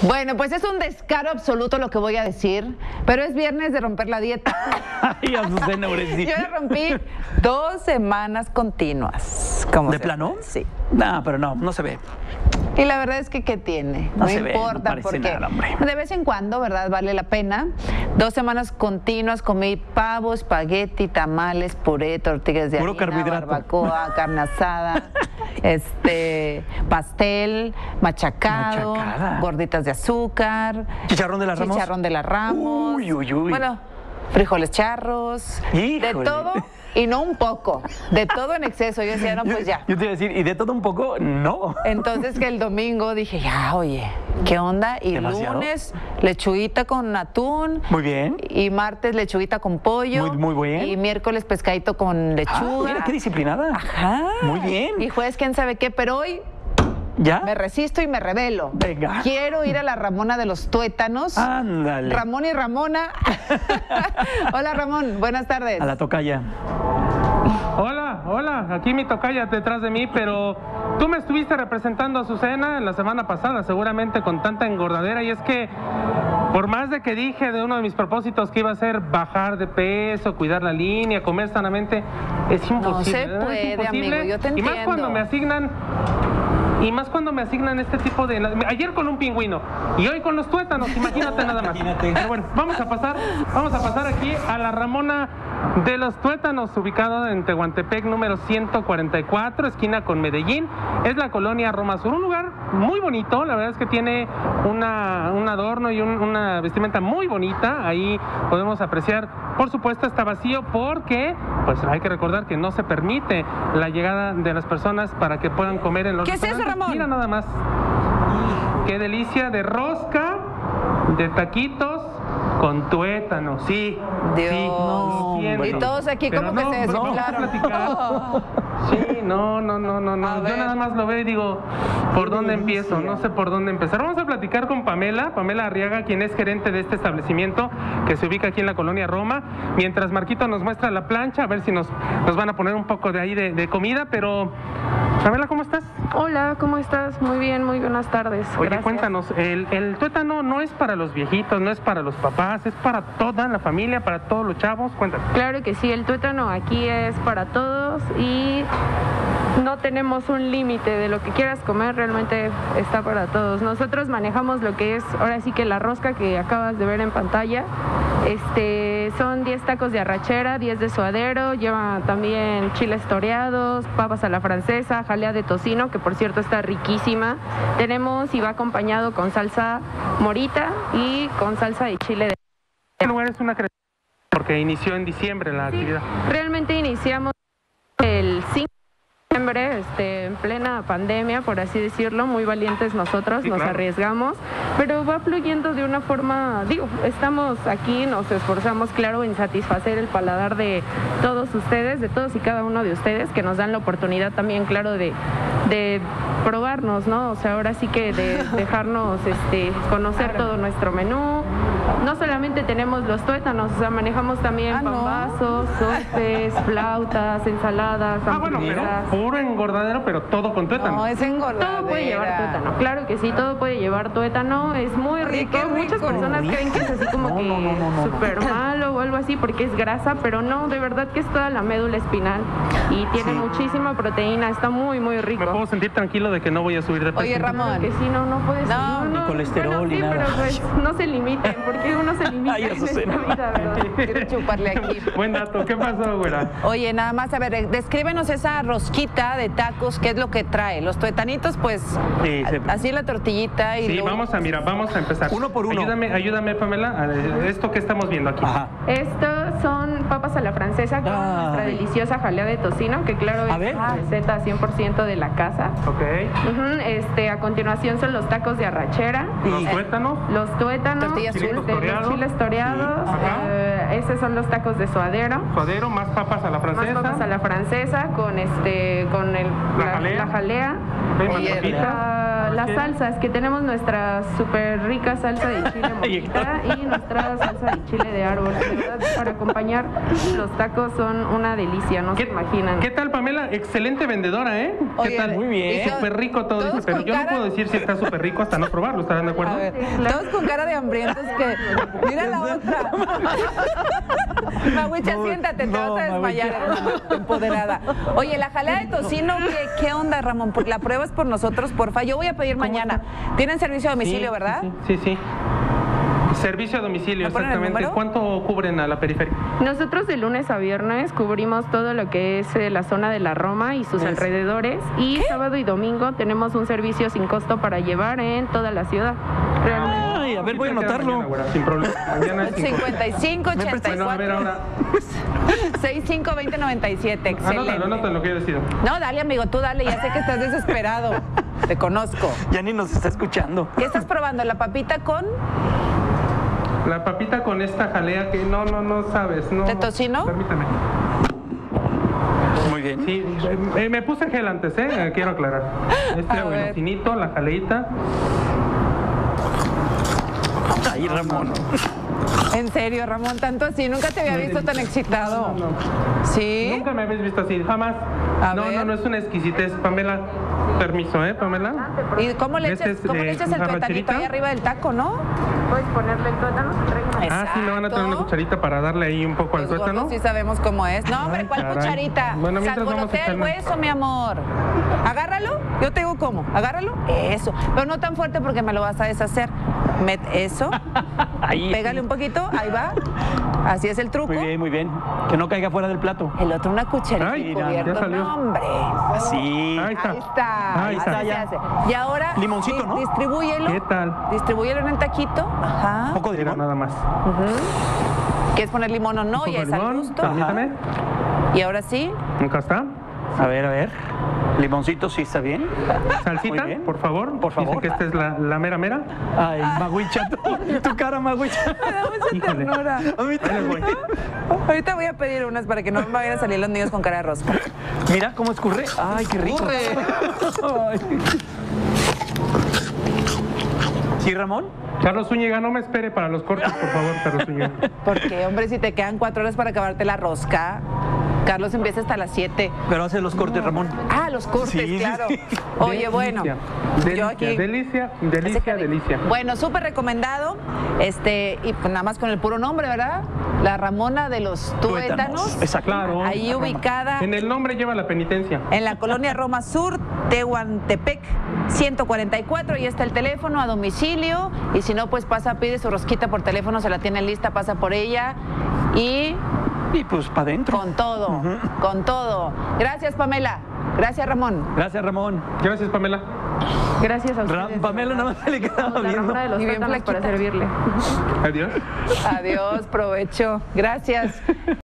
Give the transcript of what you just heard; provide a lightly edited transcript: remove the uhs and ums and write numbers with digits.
Bueno, pues es un descaro absoluto lo que voy a decir, pero es viernes de romper la dieta. Ay, Azucena Uresti. Yo la rompí 2 semanas continuas. ¿De plano? Sí. No, pero no se ve. Y la verdad es que ¿qué tiene? No se ve, importa, no parece porque nada, hombre. de vez en cuando, ¿verdad? Vale la pena. 2 semanas continuas comí pavo, espagueti, tamales, puré, tortillas de Puro harina, carbohidrato. barbacoa, carne asada, pastel, machacado, Machacada. gorditas de azúcar, ¿Chicharrón de las Ramos? chicharrón de las Ramos. Uy, uy, uy. Bueno, frijoles charros, Híjole. de todo y no un poco, de todo en exceso. Yo decía, no, pues ya. Yo te iba a decir, ¿y de todo un poco? No. Entonces que el domingo dije, ya, oye, ¿qué onda? Y ¿Demasiado? lunes, lechuguita con atún. Muy bien. Y martes, lechuguita con pollo. Muy bien. Y miércoles, pescadito con lechuga. Mira, qué disciplinada. Ajá. Muy bien. Y jueves, quién sabe qué, pero hoy ¿Ya? me resisto y me rebelo. Venga. Quiero ir a la Ramona de los Tuétanos. Ándale. Ramón y Ramona. Hola, Ramón. Buenas tardes. A la tocaya. Hola, aquí mi tocaya detrás de mí, pero tú me estuviste representando a Azucena la semana pasada, seguramente con tanta engordadera, y es que por más de que dije de uno de mis propósitos que iba a ser bajar de peso, cuidar la línea, comer sanamente, es imposible. No se ¿verdad? puede, Es imposible. amigo, yo te Y más cuando entiendo. me asignan este tipo de... Ayer con un pingüino y hoy con los tuétanos, imagínate nada más. Imagínate. Pero bueno, vamos a pasar aquí a la Ramona de los Tuétanos, ubicado en Tehuantepec, número 144, esquina con Medellín. Es la colonia Roma Sur, un lugar muy bonito, la verdad es que tiene un adorno y una vestimenta muy bonita. Ahí podemos apreciar, por supuesto está vacío porque pues hay que recordar que no se permite la llegada de las personas para que puedan comer en los ¿Qué es eso, restaurantes. Ramón? Mira nada más. Qué delicia de rosca, de taquitos con tuétano, sí. Dios. Sí, No, siento. hombre. Y todos aquí Pero como que se hombre, vamos a desfilaron. platicar. Sí, no. A Yo ver. nada más lo veo y digo, ¿por Qué dónde delicia. empiezo? No sé por dónde empezar. Vamos a platicar con Pamela Arriaga, quien es gerente de este establecimiento que se ubica aquí en la colonia Roma. Mientras Marquito nos muestra la plancha, a ver si nos van a poner un poco de ahí de comida, pero... Pamela, ¿cómo estás? Hola, ¿cómo estás? Muy bien, muy buenas tardes. Oye, Gracias. cuéntanos, el tuétano no es para los viejitos, no es para los papás, es para toda la familia, para todos los chavos. Cuéntanos. Claro que sí, el tuétano aquí es para todos y no tenemos un límite de lo que quieras comer, realmente está para todos. Nosotros manejamos lo que es, ahora sí que la rosca que acabas de ver en pantalla. Son 10 tacos de arrachera, 10 de suadero, lleva también chiles toreados, papas a la francesa, jalea de tocino, que por cierto está riquísima. Tenemos y va acompañado con salsa morita y con salsa de chile de... Este lugar es una creación porque inició en diciembre la actividad. Realmente iniciamos el 5 de diciembre, en plena pandemia, por así decirlo, muy valientes nosotros, Sí, nos claro. arriesgamos, pero va fluyendo de una forma, estamos aquí, nos esforzamos, claro, en satisfacer el paladar de todos ustedes, de todos y cada uno de ustedes, que nos dan la oportunidad también, claro, de probarnos, ¿no? O sea, ahora sí que de dejarnos conocer todo nuestro menú. No solamente tenemos los tuétanos, o sea, manejamos también ¿no? pambazos, sopes, flautas, ensaladas, Bueno, pero hamburguesas. puro engordadero, pero todo con tuétano. No, es engordadera. Todo puede llevar tuétano, claro que sí, todo puede llevar tuétano, es muy Oye, rico. qué rico. Muchas personas creen que es así como No, que no. súper malo o algo así porque es grasa, pero no, de verdad que es toda la médula espinal y tiene muchísima proteína, está muy, muy Me rico. puedo sentir tranquilo de que no voy a subir de peso. Oye, Ramón. Claro que sí, no puedes. No, ni colesterol, bueno, ni sí, nada. pero pues no se limiten, porque uno se limita Ay, en esta Azucena. vida, ¿verdad? Quiero chuparle aquí. Buen dato, ¿qué pasó, güera? Oye, nada más, a ver, descríbenos esa rosquita de tacos, ¿qué es lo que trae? Los tuetanitos, pues, Sí, sí. así la tortillita y Sí, luego- vamos a empezar. Uno por uno. Ayúdame, Pamela, a esto que estamos viendo aquí. Ajá. Estos son papas a la francesa con Ay. nuestra deliciosa jalea de tocino, que claro A es ver. una receta 100% de la casa. Ok. Ujú, a continuación son los tacos de arrachera. Los tuétanos. Los tuétanos, Tortilla azul. los Toreados. chiles toreados, Ajá. esos son los tacos de suadero. Suadero, más papas a la Más francesa. papas a la francesa con La jalea. la jalea. Ok, más Oye, papitas. las salsas, que tenemos nuestra súper rica salsa de chile mojita y nuestra salsa de chile de árbol. De verdad, para acompañar los tacos son una delicia, no se imaginan. ¿Qué tal, Pamela? Excelente vendedora, ¿eh? Oye, ¿Qué tal? muy bien. Súper rico todo, todos dice, pero con yo no cara- puedo decir si está súper rico hasta no probarlo, ¿estarán de acuerdo? A ver, claro. todos con cara de hambrientos que... Mira la otra. Maguicha, siéntate, te no, vas a desmayar, hermana, empoderada. Oye, la jalea de tocino, ¿qué onda, Ramón? ¿La pruebas por nosotros, porfa? Yo voy a pedir mañana. Tienen servicio a domicilio, ¿verdad? Sí. Servicio a domicilio, ¿Me ponen el exactamente. número? ¿Cuánto cubren a la periferia? Nosotros de lunes a viernes cubrimos todo lo que es la zona de la Roma y sus alrededores, y sábado y domingo tenemos un servicio sin costo para llevar en toda la ciudad. Realmente. Ay, a ver, voy a Mañana, anotarlo. güera, sin problema. Mañana es 55 Bueno, a ver 84 ahora. 65 20 97. Excelente. Anótalo, lo que yo decido. No, dale, amigo, tú dale, ya sé que estás desesperado. Te conozco. Ya ni nos está escuchando. ¿Qué estás probando? ¿La papita con La papita con esta jalea que no sabes. No, ¿De tocino? Permítame. Muy bien. Sí, me puse gel antes, quiero aclarar. A Bueno, ver. finito, la jaleita. Ay, Ramón. En serio, Ramón, tanto así, nunca te había visto tan excitado. No. ¿Sí? Nunca me habéis visto así, jamás. A No, ver. no es una exquisitez, Pamela. Permiso, Pamela. ¿Y cómo le Este echas, es, cómo le echas el una tuetanito rancherita. ahí arriba del taco, no? Puedes ponerle el tuétano, Ah, sí, me van a traer una cucharita para darle ahí un poco al Los tuétano. gordos sí sabemos cómo es. No, hombre, Ay, ¿cuál caray. cucharita? Bueno, mientras vamos a Sangolotea el echarle. hueso, mi amor. Agárralo. Yo te digo cómo. Agárralo. Eso. Pero no tan fuerte porque me lo vas a deshacer. Eso. Ahí. Pégale un poquito. Ahí va. Así es el truco. Muy bien, muy bien. Que no caiga fuera del plato. El otro una cucharita Ay, y ya cubierto. salió. No, hombre. Así. Ahí está. Ahí está. Ahí Así está. se hace. Y ahora Limoncito, ¿no? distribúyelo. ¿Qué tal? Distribúyelo en el taquito. Ajá. Un poco de Mira, limón. nada más. ¿Quieres poner limón o no? Un Ya poco es de al limón, gusto. permítame. Y ahora sí. Acá está. A ver. Limoncito, sí está bien. Salsita, Muy bien. por favor. Por favor. Dicen que esta es la mera mera. Ay, Maguicha, tu cara, Maguicha. Me da mucha Híjole. ternura. A mí Ahí les también. voy. Ahorita voy a pedir unas para que no me vayan a salir los niños con cara de rosca. Mira cómo escurre. Ay, qué rico. Ay. ¿Sí, Ramón? Carlos Zúñiga, no me espere para los cortes, por favor, Carlos Zúñiga. Porque, hombre, si te quedan 4 horas para acabarte la rosca, Carlos empieza hasta las 7. Pero hace los cortes, Ramón. Ah, los cortes, Sí, claro. sí. Oye, bueno, yo aquí... Delicia. Bueno, súper recomendado. Y pues nada más con el puro nombre, ¿verdad? La Ramona de los Tuétanos. Exacto. Claro. Ahí ubicada En el nombre lleva la penitencia. en la colonia Roma Sur, Tehuantepec 144. Ahí está el teléfono a domicilio. Y si no, pues pasa, pide su rosquita por teléfono, se la tiene lista, pasa por ella. Y Y pues para adentro. con todo, con todo. Gracias, Pamela. Gracias, Ramón. Gracias, Ramón. Gracias, Pamela. Gracias a ustedes. Pamela nada más se le quedaba La viendo. Ramona de los Y bien tuétanos para flaquita. servirle. Adiós. Adiós, provecho. Gracias.